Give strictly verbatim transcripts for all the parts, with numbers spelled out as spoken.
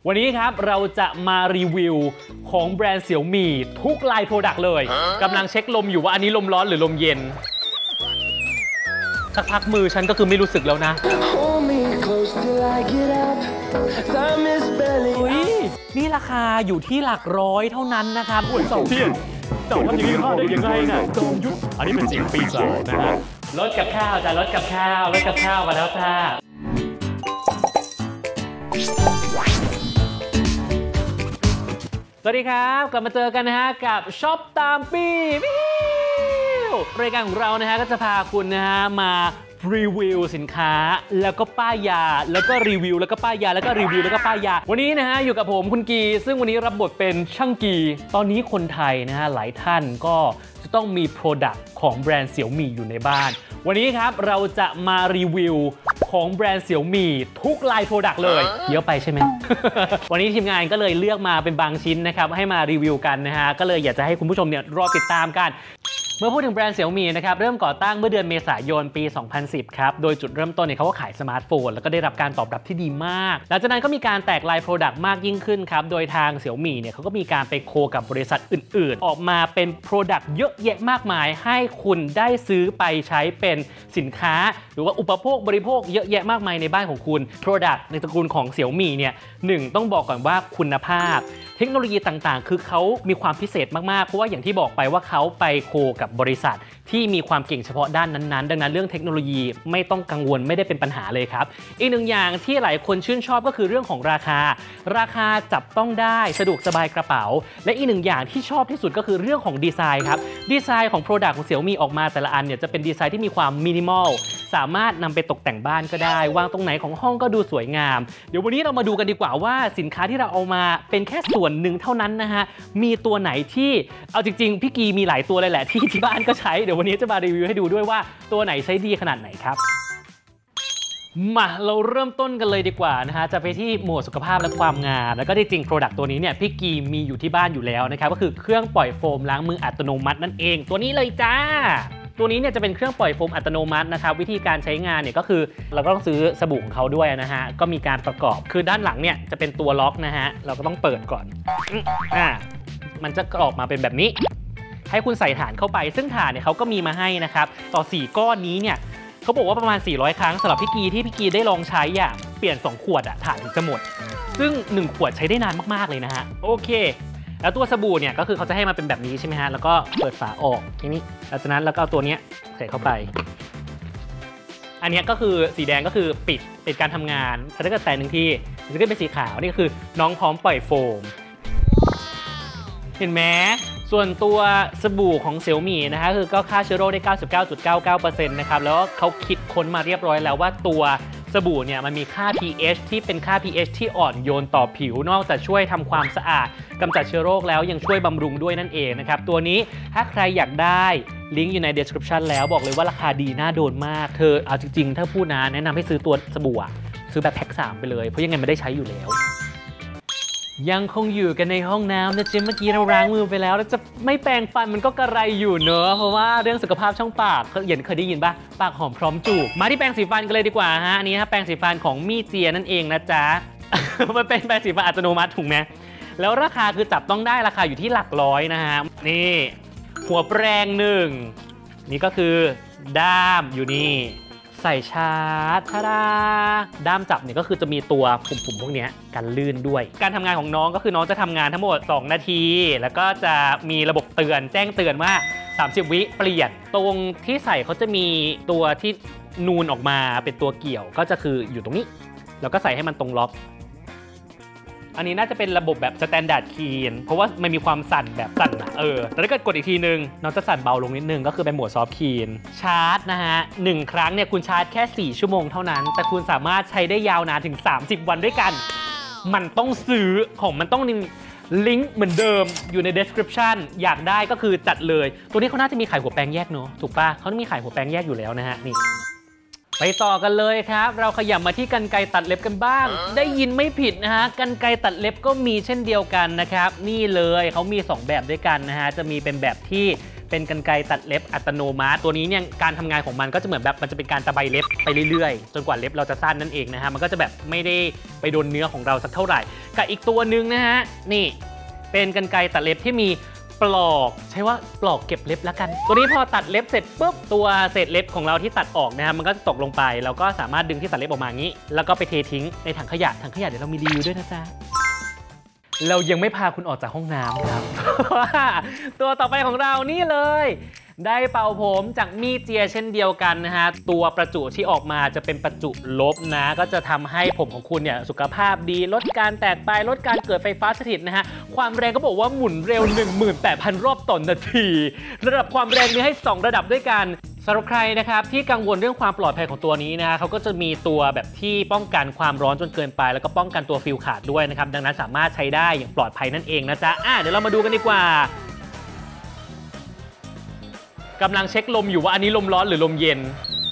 วันนี้ครับเราจะมารีวิวของแบรนด์เสี่ยวมี่ทุกไลน์โปรดักต์เลยกำลังเช็คลมอยู่ว่าอันนี้ลมร้อนหรือลมเย็นสักพักมือฉันก็คือไม่รู้สึกแล้วนะอุ้ยนี่ราคาอยู่ที่หลักร้อยเท่านั้นนะครับอุ้ยเต่าเทียนเต่าทำอย่างนี้เข้าได้ยังไงน่ะจอมยุทธอันนี้เป็นเสียงปีศาจนะฮะรถกับข้าวจ้ะรถกับข้าวรถกับข้าวมาแล้วจ้าสวัสดีครับกลับมาเจอกันนะฮะกับช็อปตามปีรายการของเรานะฮะก็จะพาคุณนะฮะมารีวิวสินค้าแล้วก็ป้ายยาแล้วก็รีวิวแล้วก็ป้ายยาแล้วก็รีวิวแล้วก็ป้ายยาวันนี้นะฮะอยู่กับผมคุณกีซึ่งวันนี้รับบทเป็นช่างกีตอนนี้คนไทยนะฮะหลายท่านก็จะต้องมี Product ของแบรนด์เสี่ยวมี่อยู่ในบ้านวันนี้ครับเราจะมารีวิวของแบรนด์เสี่ยวมี่ทุกไลน์ Product เลยเยอะไปใช่ไหม วันนี้ทีมงานก็เลยเลือกมาเป็นบางชิ้นนะครับให้มารีวิวกันนะฮะก็เลยอยากจะให้คุณผู้ชมเนี่ยรอติดตามกันเมื่อพูดถึงแบรนด์เสี่ยวมี่นะครับเริ่มก่อตั้งเมื่อเดือนเมษายนปี สองพันสิบ ครับโดยจุดเริ่มต้นเนี่ยเขาก็ขายสมาร์ทโฟนแล้วก็ได้รับการตอบรับที่ดีมากหลังจากนั้นก็มีการแตกไลน์โปรดักต์มากยิ่งขึ้นครับโดยทางเสี่ยวมี่เนี่ยเขาก็มีการไปโคกับบริษัทอื่นๆออกมาเป็นโปรดักต์เยอะแยะมากมายให้คุณได้ซื้อไปใช้เป็นสินค้าหรือว่าอุปโภคบริโภคเยอะแยะมากมายในบ้านของคุณโปรดักต์ในตระกูลของเสี่ยวมี่เนี่ยหนึ่งต้องบอกก่อนว่าคุณภาพเทคโนโลยีต่างๆคือเขามีความพิเศษมากๆเพราะว่าอย่างที่บอกไปว่าเขาไปโคกับบริษัทที่มีความเก่งเฉพาะด้านนั้นๆดังนั้นเรื่องเทคโนโลยีไม่ต้องกังวลไม่ได้เป็นปัญหาเลยครับอีกหนึ่งอย่างที่หลายคนชื่นชอบก็คือเรื่องของราคาราคาจับต้องได้สะดวกสบายกระเป๋าและอีกหนึ่งอย่างที่ชอบที่สุดก็คือเรื่องของดีไซน์ครับดีไซน์ของ Product ของเสี่ยวมี่ออกมาแต่ละอันเนี่ยจะเป็นดีไซน์ที่มีความมินิมอลสามารถนำไปตกแต่งบ้านก็ได้วางตรงไหนของห้องก็ดูสวยงามเดี๋ยววันนี้เรามาดูกันดีกว่าว่าสินค้าที่เราเอามาเป็นแค่ส่วนหนึ่งเท่านั้นนะฮะมีตัวไหนที่เอาจริงๆพี่กีมีหลายตัวเลยแหละที่ที่บ้านก็ใช้เดี๋ยววันนี้จะมารีวิวให้ดูด้วยว่าตัวไหนใช้ดีขนาดไหนครับมาเราเริ่มต้นกันเลยดีกว่านะฮะจะไปที่หมวดสุขภาพและความงามแล้วก็จริงๆ Product ตัวนี้เนี่ยพี่กีมีอยู่ที่บ้านอยู่แล้วนะครับก็คือเครื่องปล่อยโฟมล้างมืออัตโนมัตินั่นเองตัวนี้เลยจ้าตัวนี้เนี่ยจะเป็นเครื่องปล่อยโฟมอัตโนมัตินะครับวิธีการใช้งานเนี่ยก็คือเราก็ต้องซื้อสบู่ของเขาด้วยนะฮะก็มีการประกอบคือด้านหลังเนี่ยจะเป็นตัวล็อกนะฮะเราก็ต้องเปิดก่อนอ่ามันจะออกมาเป็นแบบนี้ให้คุณใส่ถ่านเข้าไปซึ่งถ่านเนี่ยเขาก็มีมาให้นะครับต่อสี่ก้อนนี้เนี่ยเขาบอกว่าประมาณสี่ร้อยครั้งสำหรับพี่กีที่พี่กีได้ลองใช้อ่ะเปลี่ยนสองขวดอ่ะถ่านถึงจะหมดซึ่งหนึ่งขวดใช้ได้นานมากๆเลยนะฮะโอเคแล้วตัวสบู่เนี่ยก็คือเขาจะให้มาเป็นแบบนี้ใช่ไหมฮะแล้วก็เปิดฝาออกทีนี้หลังจากนั้นแล้วก็เอาตัวนี้ใส่เข้าไปอันนี้ก็คือสีแดงก็คือปิดปิดการทำงานถ้าเกิดแต่หนึ่งที่จะขึ้นเป็นสีขาวนี่ก็คือน้องพร้อมปล่อยโฟมเห็นไหมส่วนตัวสบู่ของเสี่ยวมี่นะฮะคือก็ฆ่าเชื้อโรคได้ เก้าสิบเก้าจุดเก้าเก้าเปอร์เซ็นต์ นะครับแล้วเขาคิดค้นมาเรียบร้อยแล้วว่าตัวสบู่เนี่ยมันมีค่า pH ที่เป็นค่า pH ที่อ่อนโยนต่อผิวนอกจากช่วยทำความสะอาดกำจัดเชื้อโรคแล้วยังช่วยบำรุงด้วยนั่นเองนะครับตัวนี้ถ้าใครอยากได้ลิงก์อยู่ใน description แล้วบอกเลยว่าราคาดีน่าโดนมากเธอเอาจริงๆถ้าพูดนะแนะนำให้ซื้อตัวสบู่ซื้อแบบแพ็คสามไปเลยเพราะยังไงไม่ได้ใช้อยู่แล้วยังคงอยู่กันในห้องน้ำนะเจมเมื่อกี้เราล้างมือไปแล้วแล้วจะไม่แปรงฟันมันก็กระไรอยู่เนอะเพราะว่าเรื่องสุขภาพช่องปากเห็นเคยได้ยินปะปากหอมพร้อมจูบมาที่แปรงสีฟันกันเลยดีกว่าฮะอันนี้ฮะแปรงสีฟันของมี่เจียนั่นเองนะจ๊ะ มันเป็นแปรงสีฟันอัตโนมัติถูกไหมแล้วราคาคือจับต้องได้ราคาอยู่ที่หลักร้อยนะฮะนี่หัวแปรงหนึ่งนี่ก็คือด้ามอยู่นี่ใส่ชาร์จทาดาด้ามจับเนี่ยก็คือจะมีตัวปุ่มๆพวกนี้กันลื่นด้วยการทำงานของน้องก็คือน้องจะทำงานทั้งหมดสองนาทีแล้วก็จะมีระบบเตือนแจ้งเตือนว่าสามสิบวิเปลี่ยนตรงที่ใส่เขาจะมีตัวที่นูนออกมาเป็นตัวเกี่ยวก็จะคืออยู่ตรงนี้แล้วก็ใส่ให้มันตรงล็อกอันนี้น่าจะเป็นระบบแบบ Standard Key เพราะว่ามันมีความสั่นแบบสั่นนะเออแต่ถ้าเกิดกดอีกทีนึงน้องจะสั่นเบาลงนิดนึงก็คือเป็นโหมด Soft Key ชาร์จนะฮะหนึ่งครั้งเนี่ยคุณชาร์จแค่สี่ชั่วโมงเท่านั้นแต่คุณสามารถใช้ได้ยาวนานถึงสามสิบวันด้วยกันมันต้องซื้อของมันต้องลิงก์เหมือนเดิมอยู่ใน description อยากได้ก็คือจัดเลยตัวนี้เขาน่าจะมีขายหัวแปรงแยกเนอะถูกป่ะเขาต้องมีขายหัวแปรงแยกอยู่แล้วนะฮะนี่ไปต่อกันเลยครับเราขยับมาที่กรรไกรตัดเล็บกันบ้างได้ยินไม่ผิดนะฮะกรรไกรตัดเล็บก็มีเช่นเดียวกันนะครับนี่เลยเขามีสองแบบด้วยกันนะฮะจะมีเป็นแบบที่เป็นกรรไกรตัดเล็บอัตโนมัติตัวนี้เนี่ยการทำงานของมันก็จะเหมือนแบบมันจะเป็นการตะไบเล็บไปเรื่อยๆจนกว่าเล็บเราจะสั้นนั่นเองนะฮะมันก็จะแบบไม่ได้ไปโดนเนื้อของเราสักเท่าไหร่กับอีกตัวหนึ่งนะฮะนี่เป็นกรรไกรตัดเล็บที่มีปลอกใช้ว่าปลอกเก็บเล็บแล้วกันตัวนี้พอตัดเล็บเสร็จปุ๊บตัวเศษเล็บของเราที่ตัดออกนะฮะมันก็ตกลงไปเราก็สามารถดึงที่ตัดเล็บออกมาอย่างนี้แล้วก็ไปเททิ้งในถังขยะถังขยะเดี๋ยวเรามีรีวิวด้วยนะจ๊ะเรายังไม่พาคุณออกจากห้องน้ำครับ ตัวต่อไปของเรานี่เลยได้เป่าผมจากมีเจียเช่นเดียวกันนะฮะตัวประจุที่ออกมาจะเป็นประจุลบนะก็จะทำให้ผมของคุณเนี่ยสุขภาพดีลดการแตกปลายลดการเกิดไฟฟ้าสถิตนะฮะความแรงก็บอกว่าหมุนเร็ว หนึ่งหมื่นแปดพัน รอบต่อนาทีระดับความแรงมีให้สองระดับด้วยกันสำหรับใครนะครับที่กังวลเรื่องความปลอดภัยของตัวนี้นะเขาก็จะมีตัวแบบที่ป้องกันความร้อนจนเกินไปแล้วก็ป้องกันตัวฟิลขาดด้วยนะครับดังนั้นสามารถใช้ได้อย่างปลอดภัยนั่นเองนะจ๊ะอ่ะเดี๋ยวเรามาดูกันดีกว่ากำลังเช็คลมอยู่ว่าอันนี้ลมร้อนหรือลมเย็น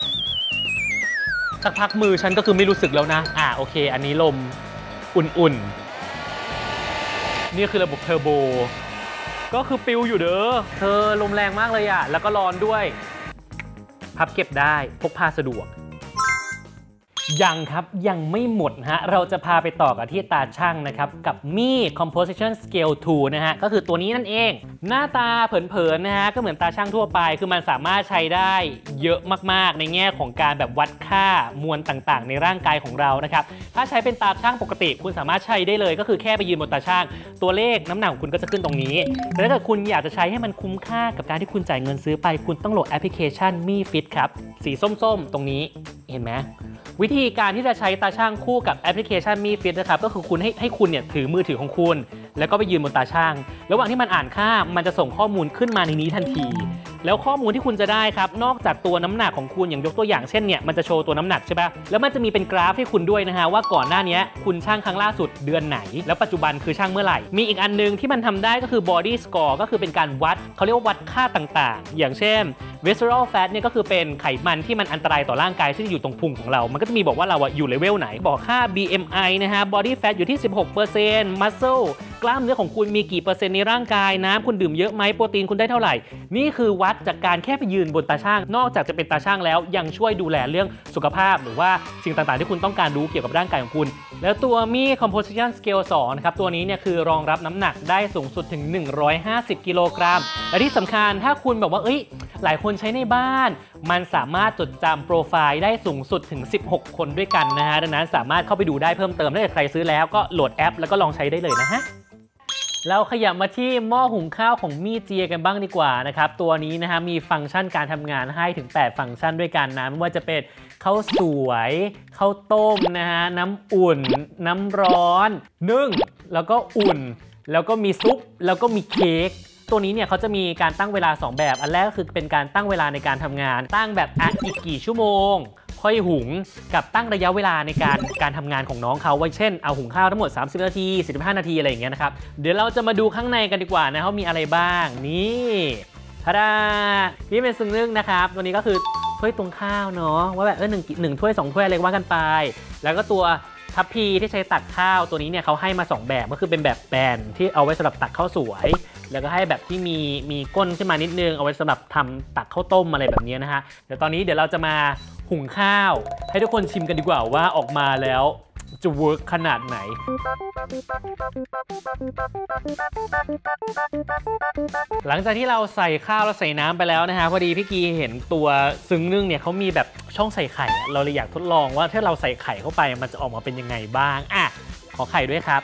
สักพักมือฉันก็คือไม่รู้สึกแล้วนะอ่ะโอเคอันนี้ลมอุ่นๆนี่คือระบบเทอร์โบก็คือปิวอยู่เด้อเธอลมแรงมากเลยอ่ะแล้วก็ร้อนด้วยพับเก็บได้พกพาสะดวกยังครับยังไม่หมดฮะเราจะพาไปต่อกับที่ตาช่างนะครับกับมี Composition Scale ทู นะฮะก็คือตัวนี้นั่นเองหน้าตาเผินๆนะฮะก็เหมือนตาช่างทั่วไปคือมันสามารถใช้ได้เยอะมากๆในแง่ของการแบบวัดค่ามวลต่างๆในร่างกายของเรานะครับถ้าใช้เป็นตาช่างปกติคุณสามารถใช้ได้เลยก็คือแค่ไปยืนบนตาช่างตัวเลขน้ำหนักของคุณก็จะขึ้นตรงนี้แต่ถ้าเกิดคุณอยากจะใช้ให้มันคุ้มค่ากับการที่คุณจ่ายเงินซื้อไปคุณต้องโหลดแอปพลิเคชัน มี ฟิต ครับสีส้มๆตรงนี้เห็นไหมวิธีการที่จะใช้ตาช่างคู่กับแอปพลิเคชัน มี ฟิต นะครับก็คือคุณให้ให้คุณเนี่ยถือมือถือของคุณแล้วก็ไปยืนบนตาช่างระหว่างที่มันอ่านค่ามันจะส่งข้อมูลขึ้นมาในนี้ทันทีแล้วข้อมูลที่คุณจะได้ครับนอกจากตัวน้ำหนักของคุณอย่างยกตัวอย่างเช่นเนี่ยมันจะโชว์ตัวน้ำหนักใช่ปะแล้วมันจะมีเป็นกราฟให้คุณด้วยนะฮะว่าก่อนหน้านี้คุณช่างครั้งล่าสุดเดือนไหนแล้วปัจจุบันคือช่างเมื่อไหร่มีอีกอันนึงที่มันทำได้ก็คือ body score ก็คือเป็นการวัดเขาเรียกว่าวัดค่าต่างๆอย่างเช่น visceral fat เนี่ยก็คือเป็นไขมันที่มันอันตรายต่อร่างกายซึ่งอยู่ตรงพุงของเรามันก็จะมีบอกว่าเราอยู่เลเวลไหนบอกค่า บี เอ็ม ไอ นะฮะ body fat อยู่ที่ สิบหกเปอร์เซ็นต์ muscle กล้ามเนื้อของคุณมีกี่เปอร์เซ็นต์ในร่างกายน้ำคุณดื่มเยอะไหมโปรตีนคุณได้เท่าไหร่นี่คือวัดจากการแค่ไปยืนบนตาช่างนอกจากจะเป็นตาช่างแล้วยังช่วยดูแลเรื่องสุขภาพหรือว่าสิ่งต่างๆที่คุณต้องการรู้เกี่ยวกับร่างกายของคุณแล้วตัวมี Composition Scale สองนะครับตัวนี้เนี่ยคือรองรับน้ำหนักได้สูงสุดถึงหนึ่งร้อยห้าสิบกิโลกรัมและที่สำคัญถ้าคุณแบบว่าเอ้ยหลายคนใช้ในบ้านมันสามารถจดจำโปรไฟล์ได้สูงสุดถึงสิบหกคนด้วยกันนะฮะดังนั้นสามารถเข้าไปดูได้เพิ่มเติมถ้าเกิดใครซื้อแล้วก็โหลดแอปแล้วก็ลองใช้ได้เลยนะฮะเราขยับมาที่หม้อหุงข้าวของมีเจียกันบ้างดีกว่านะครับตัวนี้นะฮะมีฟังก์ชันการทำงานให้ถึงแปดฟังก์ชันด้วยกันนะไม่ว่าจะเป็นข้าวสวยข้าวต้มนะฮะน้ำอุ่นน้ำร้อนนึ่งแล้วก็อุ่นแล้วก็มีซุปแล้วก็มีเค้กตัวนี้เนี่ยเขาจะมีการตั้งเวลาสองแบบอันแรกก็คือเป็นการตั้งเวลาในการทำงานตั้งแบบอ่ะอีกกี่ชั่วโมงค่อยหุงกับตั้งระยะเวลาในการการทำงานของน้องเขาไว้เช่นเอาหุงข้าวทั้งหมดสามสิบนาทีสี่สิบห้านาทีอะไรอย่างเงี้ยนะครับเดี๋ยวเราจะมาดูข้างในกันดีกว่านะเขามีอะไรบ้างนี่ทาดานี่เป็นซึ่งนึ่งนะครับตัวนี้ก็คือถ้วยตวงข้าวเนาะว่าแบบเออหนึ่งหนึ่งถ้วยสองถ้วยอะไรว่ากันไปแล้วก็ตัวทัพพีที่ใช้ตักข้าวตัวนี้เนี่ยเขาให้มาสองแบบก็คือเป็นแบบแบนที่เอาไว้สำหรับตักข้าวสวยแล้วก็ให้แบบที่มีมีก้นขึ้นมานิดนึงเอาไว้สำหรับทำตักข้าวต้มอะไรแบบนี้นะฮะเดี๋ยวตอนนี้เดี๋ยวเราจะมาหุงข้าวให้ทุกคนชิมกันดีกว่าว่าออกมาแล้วจะเวิร์กขนาดไหนหลังจากที่เราใส่ข้าวแล้วใส่น้ำไปแล้วนะฮะพอดีพี่กีเห็นตัวซึ้งนึ่งเนี่ยเขามีแบบช่องใส่ไข่เราเลยอยากทดลองว่าถ้าเราใส่ไข่เข้าไปมันจะออกมาเป็นยังไงบ้างอ่ะขอไข่ด้วยครับ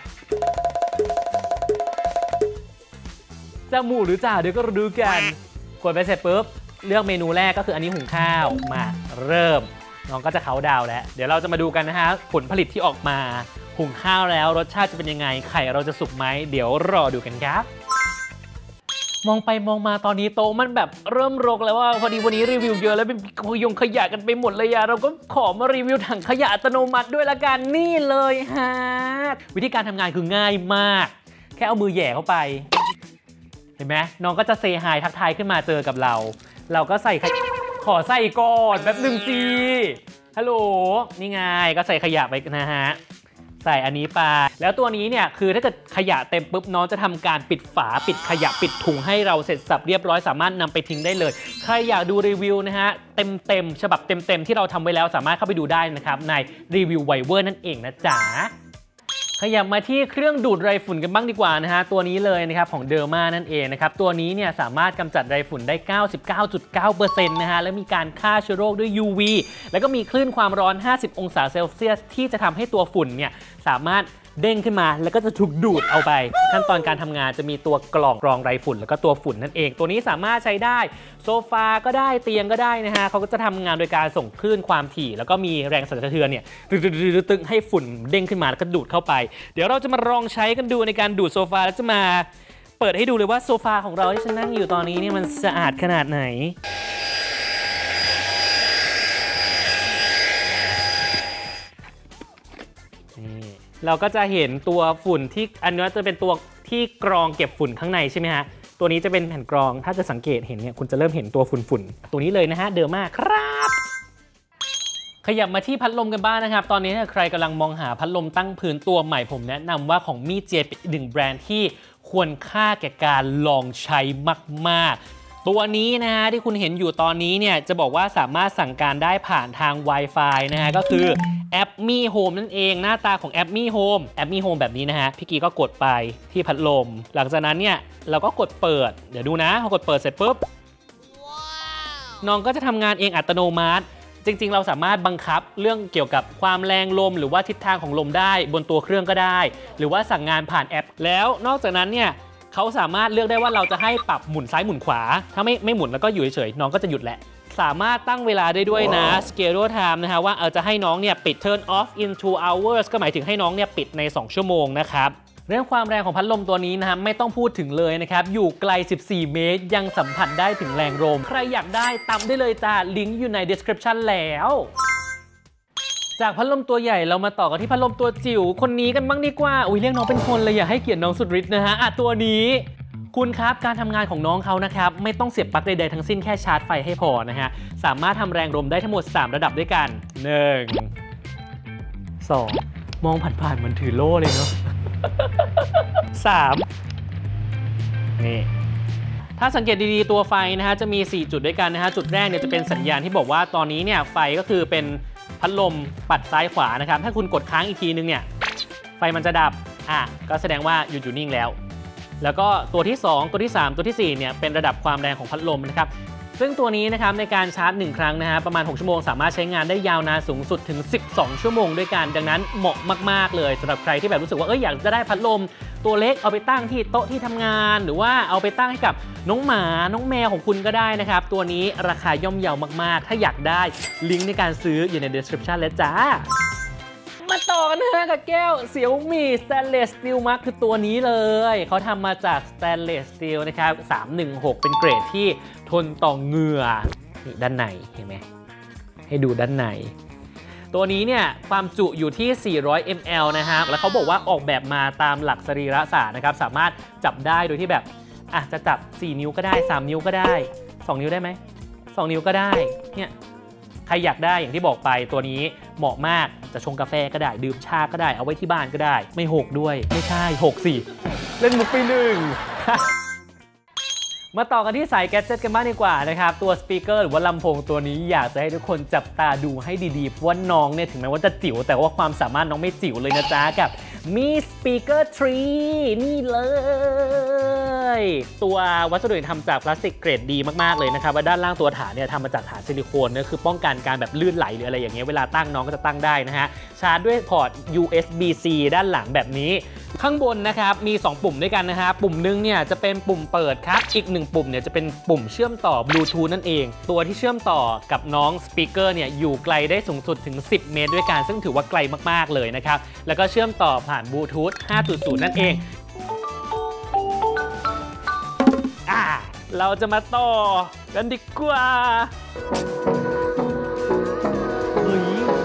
จะหมูหรือจ่าเดี๋ยวก็รู้กันกดไปเสร็จปุ๊บเลือกเมนูแรกก็คืออันนี้หุงข้าวมาเริ่มน้องก็จะเค้าดาวแล้วเดี๋ยวเราจะมาดูกันนะฮะผลผลิตที่ออกมาหุงข้าวแล้วรสชาติจะเป็นยังไงไข่เราจะสุกไหมเดี๋ยวรอดูกันครับมองไปมองมาตอนนี้โต๊ะมันแบบเริ่มรกแล้วว่าพอดีวันนี้รีวิวเยอะแล้วเป็นขยงขยะกันไปหมดเลยอะเราก็ขอมารีวิวถังขยะอัตโนมัติด้วยละกันนี่เลยฮะวิธีการทำงานคือง่ายมากแค่เอามือแหย่เข้าไปเห็นไหมน้องก็จะเซฮายทักทายขึ้นมาเจอกับเราเราก็ใส่ขอใส่ก่อนแบบหนึ่งสิฮัลโหลนี่ไงก็ใส่ขยะไปนะฮะใส่อันนี้ไปแล้วตัวนี้เนี่ยคือถ้าเกิดขยะเต็มปุ๊บน้องจะทำการปิดฝาปิดขยะปิดถุงให้เราเสร็จสับเรียบร้อยสามารถนำไปทิ้งได้เลยใครอยากดูรีวิวนะฮะเต็มเต็มฉบับเต็มเต็มที่เราทำไว้แล้วสามารถเข้าไปดูได้นะครับในรีวิวไวเวอร์นั่นเองนะจ๊ะขยับมาที่เครื่องดูดไรฝุ่นกันบ้างดีกว่านะฮะตัวนี้เลยนะครับของเดอร์มานั่นเองนะครับตัวนี้เนี่ยสามารถกำจัดไรฝุ่นได้ เก้าสิบเก้าจุดเก้าเปอร์เซ็นต์ นะฮะและมีการฆ่าเชื้อโรคด้วย ยู วี แล้วก็มีคลื่นความร้อนห้าสิบองศาเซลเซียสที่จะทำให้ตัวฝุ่นเนี่ยสามารถเด้งขึ้นมาแล้วก็จะถูกดูดเอาไปขั้นตอนการทำงานจะมีตัวกล่องกรองไรฝุ่นแล้วก็ตัวฝุ่นนั่นเองตัวนี้สามารถใช้ได้โซฟาก็ได้เตียงก็ได้นะฮะเขาก็จะทำงานโดยการส่งคลื่นความถี่แล้วก็มีแรงสั่นสะเทือนเนี่ยตึงๆให้ฝุ่นเด้งขึ้นมาแล้วก็ดูดเข้าไปเดี๋ยวเราจะมาลองใช้กันดูในการดูดโซฟาแล้วจะมาเปิดให้ดูเลยว่าโซฟาของเราที่ฉันนั่งอยู่ตอนนี้เนี่ยมันสะอาดขนาดไหนเราก็จะเห็นตัวฝุ่นที่อันนี้จะเป็นตัวที่กรองเก็บฝุ่นข้างในใช่ไหมฮะตัวนี้จะเป็นแผ่นกรองถ้าจะสังเกตเห็นเนี่ยคุณจะเริ่มเห็นตัวฝุ่นๆตัวนี้เลยนะฮะเดอร์มาครับขยับมาที่พัดลมกันบ้างนะครับตอนนี้ใครกำลังมองหาพัดลมตั้งพื้นตัวใหม่ผมแนะนำว่าของมี่เจเป็นหนึ่งแบรนด์ที่ควรค่าแก่การลองใช้มากๆตัวนี้นะฮะที่คุณเห็นอยู่ตอนนี้เนี่ยจะบอกว่าสามารถสั่งการได้ผ่านทาง Wi-Fi นะฮะก็คือแอป Mi Home นั่นเองหน้าตาของแอป Mi Home แอป Mi Home แบบนี้นะฮะพี่กีก็กดไปที่พัดลมหลังจากนั้นเนี่ยเราก็กดเปิดเดี๋ยวดูนะพอกดเปิดเสร็จปุ๊บ wow. น้องก็จะทำงานเองอัตโนมัติจริงๆเราสามารถบังคับเรื่องเกี่ยวกับความแรงลมหรือว่าทิศทางของลมได้บนตัวเครื่องก็ได้หรือว่าสั่งงานผ่านแอปแล้วนอกจากนั้นเนี่ยเขาสามารถเลือกได้ว่าเราจะให้ปรับหมุนซ้ายหมุนขวาถ้าไม่ไม่หมุนแล้วก็อยู่เฉยๆน้องก็จะหยุดแหละสามารถตั้งเวลาได้ด้วยนะ wow. schedule time นะฮะว่าเออจะให้น้องเนี่ยปิด turn off in two hours ก็หมายถึงให้น้องเนี่ยปิดในสองชั่วโมงนะครับเรื่องความแรงของพัดลมตัวนี้นะฮะไม่ต้องพูดถึงเลยนะครับอยู่ไกลสิบสี่เมตรยังสัมผัสได้ถึงแรงลมใครอยากได้ตามได้เลยจ้าลิงก์อยู่ใน description แล้วจากพัดลมตัวใหญ่เรามาต่อกันที่พัดลมตัวจิ๋วคนนี้กันบ้างดีกว่าอุ้ยเรียกน้องเป็นคนเลยอยากให้เกียรติน้องสุดฤทธิ์นะฮะอ่ะตัวนี้คุณครับการทำงานของน้องเขานะครับไม่ต้องเสียบปลั๊กใดๆทั้งสิ้นแค่ชาร์จไฟให้พอนะฮะสามารถทำแรงลมได้ทั้งหมดสามระดับด้วยกันหนึ่ง สองมองผ่านๆเหมือนถือโล่เลยเนาะสามนี่ถ้าสังเกตดีๆตัวไฟนะฮะจะมีสี่จุดด้วยกันนะฮะจุดแรกเนี่ยจะเป็นสัญญาณที่บอกว่าตอนนี้เนี่ยไฟก็คือเป็นพัดลมปัดซ้ายขวานะครับถ้าคุณกดค้างอีกทีนึงเนี่ยไฟมันจะดับอ่ะก็แสดงว่าหยุดอยู่นิ่งแล้วแล้วก็ตัวที่สองตัวที่สามตัวที่สี่เนี่ยเป็นระดับความแรงของพัดลมนะครับซึ่งตัวนี้นะครับในการชาร์จหนึ่งครั้งนะฮะประมาณหกชั่วโมงสามารถใช้งานได้ยาวนานสูงสุดถึงสิบสองชั่วโมงด้วยกันดังนั้นเหมาะมากๆเลยสำหรับใครที่แบบรู้สึกว่าเอออยากจะได้พัดลมตัวเล็กเอาไปตั้งที่โต๊ะที่ทำงานหรือว่าเอาไปตั้งให้กับน้องหมาน้องแมวของคุณก็ได้นะครับตัวนี้ราคาย่อมเยาวมากๆถ้าอยากได้ลิงก์ในการซื้ออยู่ใน description แล้วจ้ามาต่อกันนะกับแก้วเสี่ยวมี่ Stainless Steel Mug คือตัวนี้เลยเขาทำมาจาก Stainless Steel นะครับสามหนึ่งหกเป็นเกรดที่ทนต่อเหงื่อนี่ด้านในเห็นไหมให้ดูด้านในตัวนี้เนี่ยความจุอยู่ที่สี่ร้อยมิลลิลิตรนะฮะแล้วเขาบอกว่าออกแบบมาตามหลักสรีระศาสตร์นะครับสามารถจับได้โดยที่แบบอ่ะจะจับสี่นิ้วก็ได้สามนิ้วก็ได้สองนิ้วได้ไหมสองนิ้วก็ได้เนี่ยใครอยากได้อย่างที่บอกไปตัวนี้เหมาะมากจะชงกาแฟก็ได้ดื่มชาก็ได้เอาไว้ที่บ้านก็ได้ไม่หกด้วยไม่ใช่หกสิเล่นมุกไปหนึ่ง มาต่อกันที่สายแกดเจ็ตกันบ้างดีกว่านะครับตัวสปีกเกอร์หรือว่าลำโพงตัวนี้อยากจะให้ทุกคนจับตาดูให้ดีๆเพราะว่าน้องเนี่ยถึงแม้ว่าจะจิ๋วแต่ว่าความสามารถน้องไม่จิ๋วเลยนะจ๊ะกับมีสปีกเกอร์ทรีนี่เลยตัววัสดุทำจากพลาสติกเกรดดีมากๆเลยนะครับว่าด้านล่างตัวฐานเนี่ยทำมาจากฐานซิลิโคนเนี่ยคือป้องกันการแบบลื่นไหลหรืออะไรอย่างเงี้ยเวลาตั้งน้องก็จะตั้งได้นะฮะชาร์จด้วยพอร์ต ยู เอส บี ซี ด้านหลังแบบนี้ข้างบนนะครับมีสองปุ่มด้วยกันนะฮะปุ่มนึงเนี่ยจะเป็นปุ่มเปิดครับอีกหนึ่งปุ่มเนี่ยจะเป็นปุ่มเชื่อมต่อบลูทูธนั่นเองตัวที่เชื่อมต่อกับน้องสปีกเกอร์เนี่ยอยู่ไกลได้สูงสุดถึงสิบเมตรด้วยกันซึ่งถือว่าไกลมากๆเลยนะครับแล้วก็เชื่อมต่อผ่านบลูทูธ ห้าจุดศูนย์ นั่นเองอ่าเราจะมาต่อกันดีกว่าเฮ้ย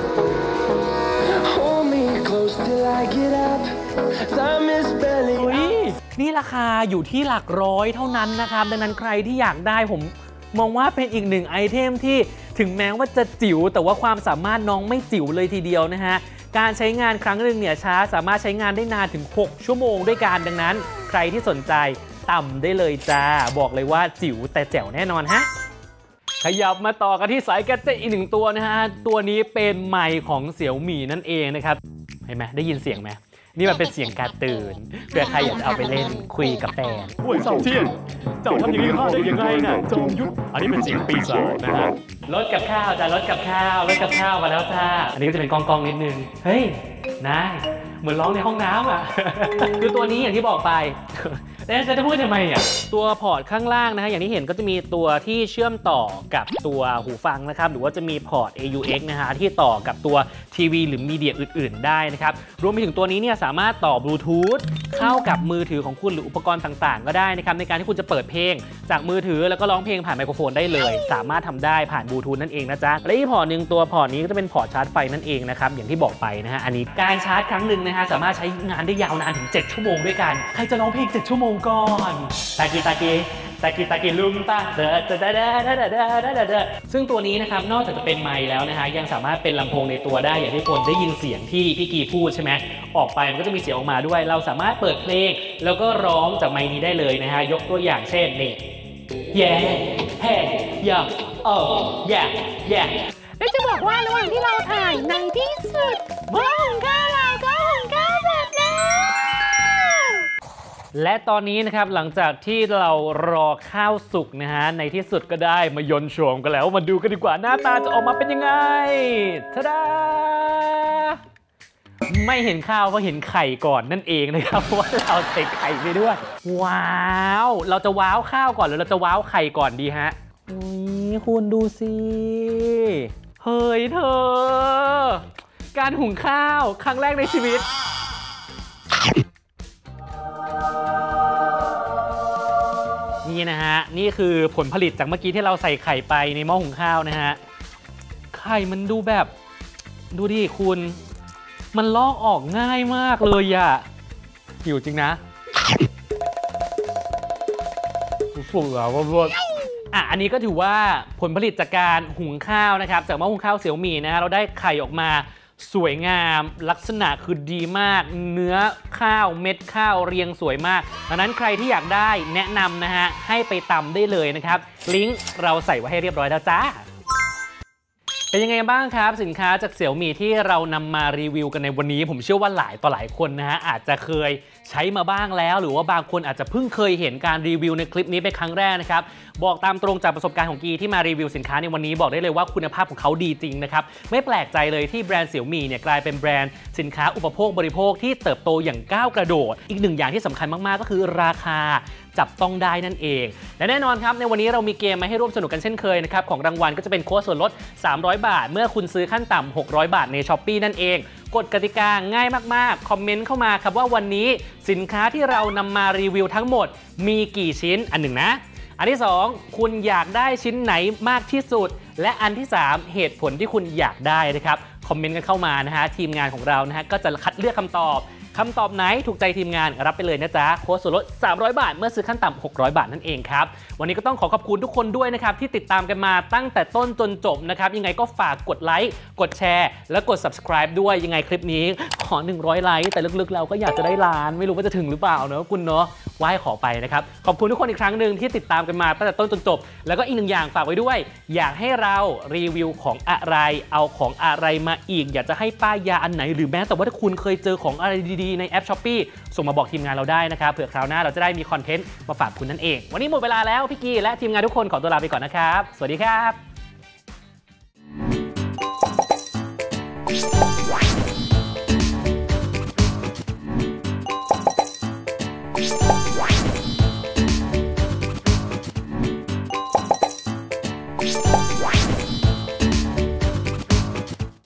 นี่ราคาอยู่ที่หลักร้อยเท่านั้นนะครับดังนั้นใครที่อยากได้ผมมองว่าเป็นอีกหนึ่งไอเทมที่ถึงแม้ว่าจะจิ๋วแต่ว่าความสามารถน้องไม่จิ๋วเลยทีเดียวนะฮะการใช้งานครั้งหนึ่งเนี่ยชาร์จสามารถใช้งานได้นานถึงหกชั่วโมงด้วยกันดังนั้นใครที่สนใจต่ำได้เลยจ้าบอกเลยว่าจิ๋วแต่แจ๋วแน่นอนฮะขยับมาต่อกันที่สายแกดเจ็ตอีกหนึ่งตัวนะฮะตัวนี้เป็นไมค์ของเสี่ยวหมี่นั่นเองนะครับเห็นไหมได้ยินเสียงไหมนี่มันเป็นเสียงการ์ตูนเพื่อใครอยากจะเอาไปเล่นคุยกับแฟนโอ้ยเสาเทียนเจ้าทำอย่างนี้ข้าได้ยังไงน่ะจอมยุทธอันนี้เป็นเสียงปีศาจนะฮะรถกับข้าวจ้ารถกับข้าวรถกับข้าวมาแล้วจ้าอันนี้ก็จะเป็นกองกองนิดนึงเฮ้ยนายเหมือนร้องในห้องน้ำอ่ะ คือตัวนี้อย่างที่บอกไปแล้วจะพูดทำไมอ่ะตัวพอร์ตข้างล่างนะฮะอย่างที่เห็นก็จะมีตัวที่เชื่อมต่อกับตัวหูฟังนะครับหรือว่าจะมีพอร์ต เอ ยู เอ็กซ์ นะฮะที่ต่อกับตัวทีวีหรือมีเดียอื่นๆได้นะครับรวมไปถึงตัวนี้เนี่ยสามารถต่อบลูทูธเข้ากับมือถือของคุณหรืออุปกรณ์ต่างๆก็ได้นะครับในการที่คุณจะเปิดเพลงจากมือถือแล้วก็ร้องเพลงผ่านไมโครโฟนได้เลยสามารถทำได้ผ่านบลูทูธนั่นเองนะจ๊ะและอีกพอร์ตหนึ่งตัวพอร์ตนี้ก็จะเป็นพอร์ตชาร์จไฟนั่นเองนะครับอย่างที่บอกไปนะฮะอันนี้การชาร์จครั้งหนึ่งนะฮะสามารถใช้งานได้ยาวนานถึงเจ็ดชั่วโมงด้วยกันใครจะร้องเพลงเจ็ดชั่วโมงก่อนตากีตากีตากีตากีลุงตาเดอเดอเดอเดอเดอเดอเดอเดอซึ่งตัวนี้นะครับนอกจากจะเป็นไมค์แล้วนะฮะยังสามารถเป็นลำโพงในตัวได้อย่างที่คนได้ยินเสียงที่พี่กีพูดใช่ไหมออกไปมันก็จะมีเสียงออกมาด้วยเราสามารถเปิดเพลงแล้วก็ร้องจากไมค์นี้ได้เลยนะฮะยกตัวอย่างเช่นนี่ yeah hey yo oh yeah yeah แล้วจะบอกว่าระหว่างที่เราถ่ายในที่สุดหม้อหุงข้าวเราก็หุงข้าวเสร็จแล้วและตอนนี้นะครับหลังจากที่เรารอข้าวสุกนะฮะในที่สุดก็ได้มายนโฉมกันแล้วมาดูกันดีกว่าหน้าตาจะออกมาเป็นยังไงทะดาไม่เห็นข้าวเพราะเห็นไข่ก่อนนั่นเองนะครับเพราะว่าเราใส่ไข่ไปด้วยว้าวเราจะว้าวข้าวก่อนหรือเราจะว้าวไข่ก่อนดีฮะนี่คุณดูสิเฮ้ยเธอการหุงข้าวครั้งแรกในชีวิตนี่นะฮะนี่คือผลผลิตจากเมื่อกี้ที่เราใส่ไข่ไปในหม้อหุงข้าวนะฮะไข่มันดูแบบดูดิคุณมันลอกออกง่ายมากเลยอะหิวจริงนะฝุ่นแล้วว่าอ่ะอันนี้ก็ถือว่าผลผลิตจากการหุงข้าวนะครับจากหม้อหุงข้าวเสี่ยวหมี่นะเราได้ไข่ออกมาสวยงามลักษณะคือดีมากเนื้อข้าวเม็ดข้าวเรียงสวยมากดังนั้นใครที่อยากได้แนะนำนะฮะให้ไปตำได้เลยนะครับลิงก์เราใส่ไว้ให้เรียบร้อยแล้วจ้าเป็นยังไงบ้างครับสินค้าจากเสี่ยวหมี่ที่เรานำมารีวิวกันในวันนี้ผมเชื่อว่าหลายต่อหลายคนนะฮะอาจจะเคยใช้มาบ้างแล้วหรือว่าบางคนอาจจะเพิ่งเคยเห็นการรีวิวในคลิปนี้เป็นครั้งแรกนะครับบอกตามตรงจากประสบการณ์ของกีที่มารีวิวสินค้าในวันนี้บอกได้เลยว่าคุณภาพของเขาดีจริงนะครับไม่แปลกใจเลยที่แบรนด์เสี่ยวหมี่เนี่ยกลายเป็นแบรนด์สินค้าอุปโภคบริโภคที่เติบโตอย่างก้าวกระโดดอีกหนึ่งอย่างที่สำคัญมากๆก็คือราคาจับต้องได้นั่นเองและแน่นอนครับในวันนี้เรามีเกมมาให้ร่วมสนุกกันเช่นเคยนะครับของรางวัลก็จะเป็นโค้ดส่วนลดสามร้อยบาทเมื่อคุณซื้อขั้นต่ำหกร้อยบาทใน Shopee นั่นเองกฎกติกาง่ายมากๆคอมเมนต์เข้ามาครับว่าวันนี้สินค้าที่เรานำมารีวิวทั้งหมดมีกี่ชิ้นอันหนึ่งนะอันที่สองคุณอยากได้ชิ้นไหนมากที่สุดและอันที่สามเหตุผลที่คุณอยากได้นะครับคอมเมนต์กันเข้ามานะฮะทีมงานของเรานะฮะก็จะคัดเลือกคำตอบคำตอบไหนถูกใจทีมงานรับไปเลยนะจ๊ะโค้ดส่วนลดสามร้อยบาทเมื่อซื้อขั้นต่ำหกร้อยบาทนั่นเองครับวันนี้ก็ต้องขอขอบคุณทุกคนด้วยนะครับที่ติดตามกันมาตั้งแต่ต้นจนจบนะครับยังไงก็ฝากกดไลค์กดแชร์และกด ซับสไครบ์ ด้วยยังไงคลิปนี้ขอหนึ่งร้อยไลค์แต่ลึกๆเราก็อยากจะได้ล้านไม่รู้ว่าจะถึงหรือเปล่าเนอะคุณเนอะไหว้ขอไปนะครับขอบคุณทุกคนอีกครั้งหนึ่งที่ติดตามกันมาตั้งแต่ต้นจนจบแล้วก็อีกหนึ่งอย่างฝากไว้ด้วยอยากให้เรารีวิวของอะไรเอาของอะไรมาอีกอยากจะให้ป้ายยาอันไหนหรือแม้แต่ว่าถ้าคุณเคยเจอของอะไรดีๆในแอป Shopee ส่งมาบอกทีมงานเราได้นะครับเผื่อคราวหน้าเราจะได้มีคอนเทนต์มาฝากคุณนั่นเองวันนี้หมดเวลาแล้วพี่กีและทีมงานทุกคนขอตัวลาไปก่อนนะครับสวัสดีครับ